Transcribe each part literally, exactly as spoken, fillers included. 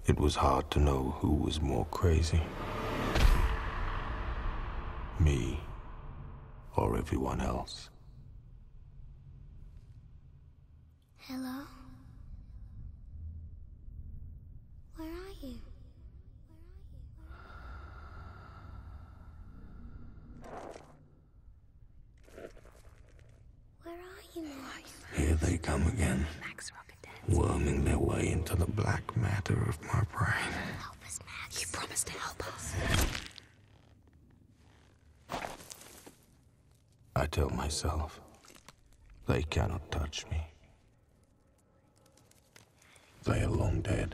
It was hard to know who was more crazy. Me or everyone else. Hello? Where are you? Where are you, Max? Here they come again, worming their way into the black matter of my brain. Help us, Max. You promised to help us. I tell myself, they cannot touch me. They are long dead.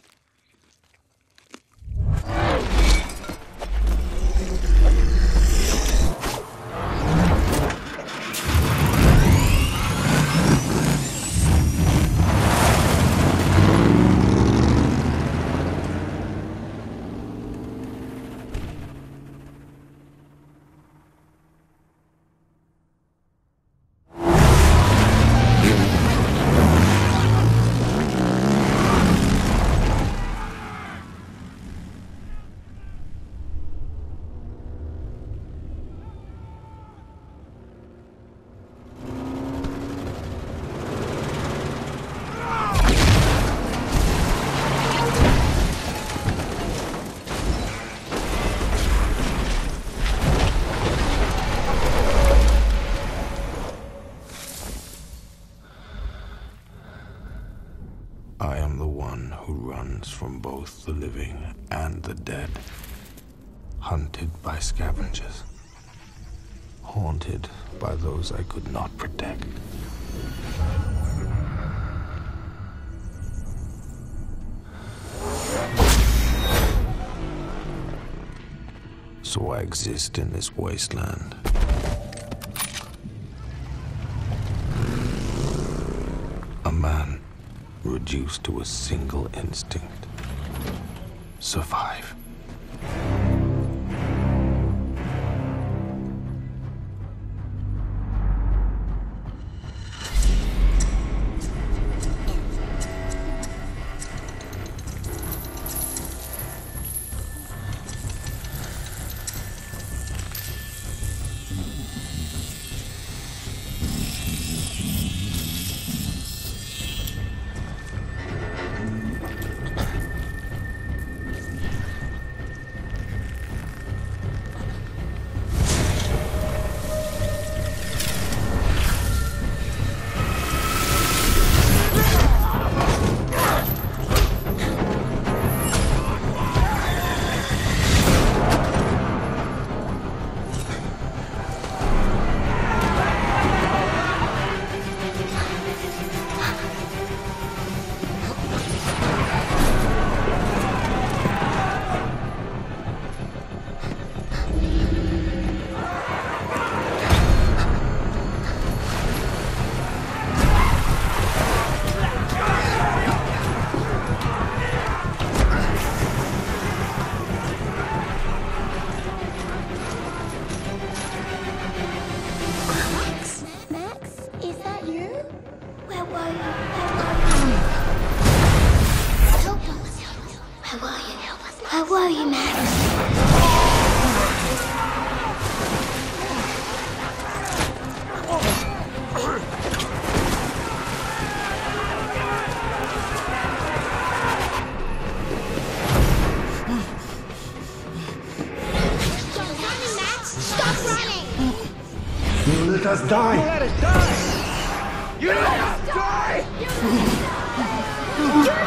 I am the one who runs from both the living and the dead, hunted by scavengers, haunted by those I could not protect. So I exist in this wasteland. A man reduced to a single instinct: survive. Where were you, Max? Stop running, Max! Stop running! You let us die! You let us die! You let us die! You